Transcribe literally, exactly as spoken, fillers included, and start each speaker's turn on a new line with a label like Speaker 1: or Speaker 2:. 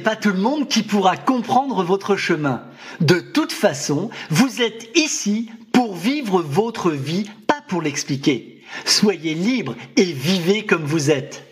Speaker 1: pas tout le monde qui pourra comprendre votre chemin. De toute façon, vous êtes ici pour vivre votre vie, pas pour l'expliquer. Soyez libre et vivez comme vous êtes.